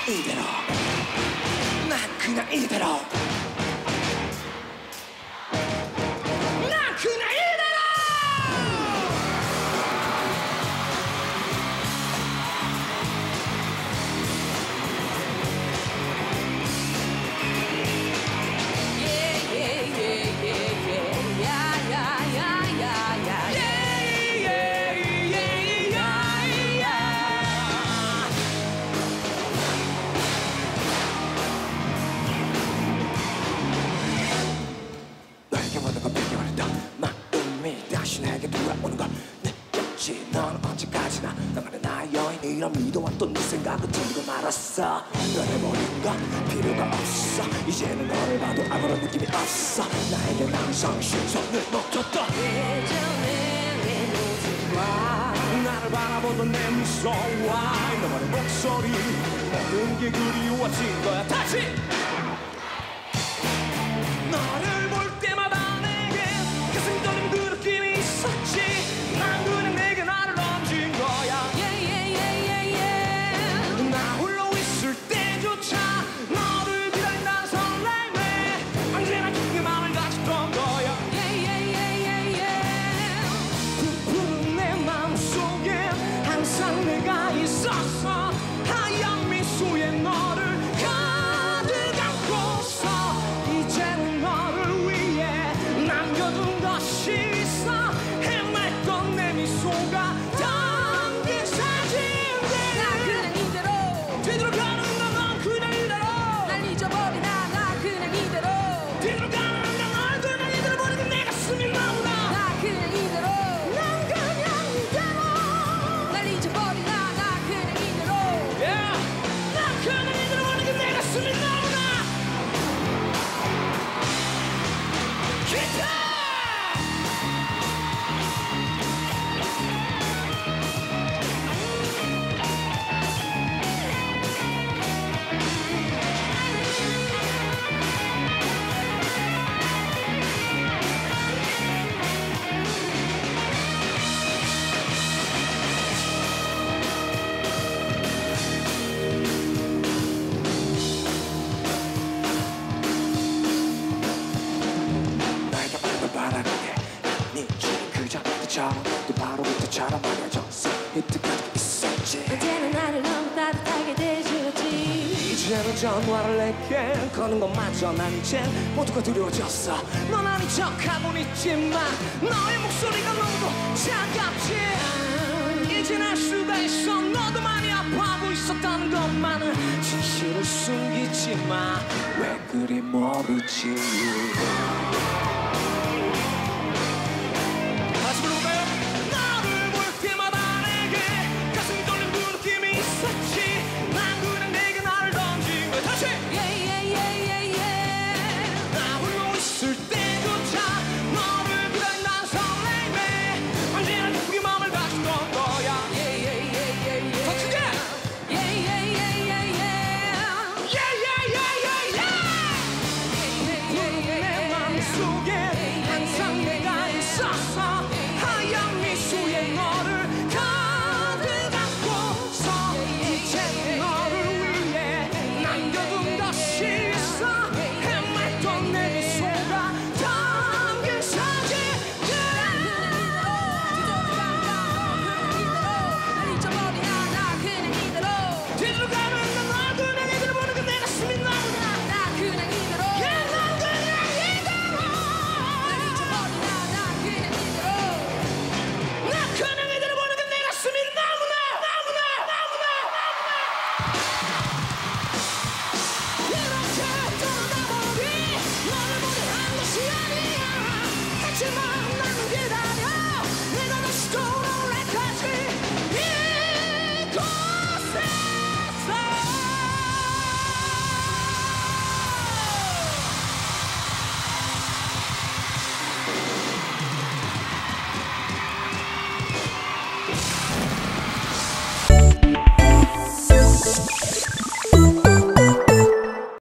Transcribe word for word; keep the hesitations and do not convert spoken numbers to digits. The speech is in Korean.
이대로 난 그냥 이대로 난 그냥 이대로 내게 돌아오는 걸 느꼈지. 넌 언제까지나 나만의 나의 여인이라 믿어왔던 네 생각은 틀리고 말았어. 변해버린 건 필요가 없어. 이제는 너를 봐도 아무런 느낌이 없어. 나에겐 항상 신선을 먹혔던 예전의 내 모습과 나를 바라보던 내 미소와 너만의 목소리 모든 게 그리워진 거야. 다시 너를 볼 때마다 내게 가슴 떨리는 그 느낌이 있었지. 난 그냥 내게 나를 던진 거야. yeah, yeah, yeah, yeah, yeah. 나 홀로 있을 때조차 너를 기다린다는 설렘에 언제나 깊게 마음을 가졌던 거야. yeah, yeah, yeah, yeah, yeah. 부푸른 내 마음속에 항상 내가 있었어. 하얀 미소에 너를 가득 안고서 이제는 너를 위해 남겨둔 것이 있어. 헤맸던 내 미소가 담긴 사진들. 나 그냥 이대로 뒤돌아가는 넌 그냥 이대로 날 잊어버린 나, 나 그냥 이대로 뒤돌아가는 넌 그냥 이대로 버리고 내 가슴이 너무나 나 그냥 이대로 난 그냥 이대로 날 잊어버린 나, 나 그냥 이대로 yeah. 난 그냥 이대로 버리고 내 가슴이 너무나 기타 나에게 바람을 바라는게 아니지. 그저 그처럼 또 바로 그때처럼 말해줬어. 이때까지 있었지. 이제는 나를 너무 따뜻하게 대해주었지. 이제는 전화를 내게 거는 것마저 난 이제 모두가 두려워졌어. 넌 아닌 척하곤 있지만 너의 목소리가 너무도 차갑지. 이젠 알 수가 있어. 너도 많이 아파하고 있었다는 것만은 진실을 숨기지 마. 왜 그리 모르지. 다시 불러볼까요? 너를 볼 때마다 내게 가슴이 떨리는 그 느낌이 있었지. 난 그냥 내게 나를 던진 거야. 다시 yeah, yeah, yeah, yeah, yeah. 나 홀로 있을 때조차 너를 기다린다는 설렘에 언제나 깊게 마음을 가졌던 거야. yeah, yeah, yeah, yeah, yeah. 더 크게 yeah, yeah, yeah, yeah, yeah. yeah, yeah, yeah, yeah, yeah. yeah, yeah, yeah, 내 yeah. 마음속에 항상 내가 있었어. 하얀 미소에 너를 가득 안고서 이제 너를 위해 남겨둔 것이 있어. 헤맸던 내 미소가 담긴 사진들. 날 잊어버린 나, 나 그냥 이대로 뒤돌아가는 넌 그냥 이대로 보는 내 가슴이 너무나 나 그냥 이대로 난 그냥 이대로 날 잊어버린 나, 나 그냥 이대로 난 그냥 이대로 보는 내 가슴이 너무나 너무나 너무나 너무나 이렇게 떠나버린 너를 보내 한 것이 아니야. 하지만